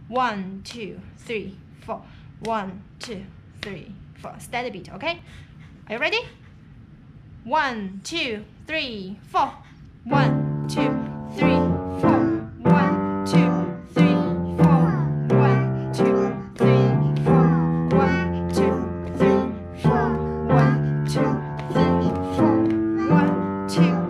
1, 2, 3, 4. 1, 2, 3, 4. Steady beat, okay? Are you ready? 1, 2, 3, 4. 1, 2, 3, 4. 1, 2, 3, 4. 1, 2, 3, 4. 1, 2, 3, 4. 1, 2, 3, 4. 1, 2.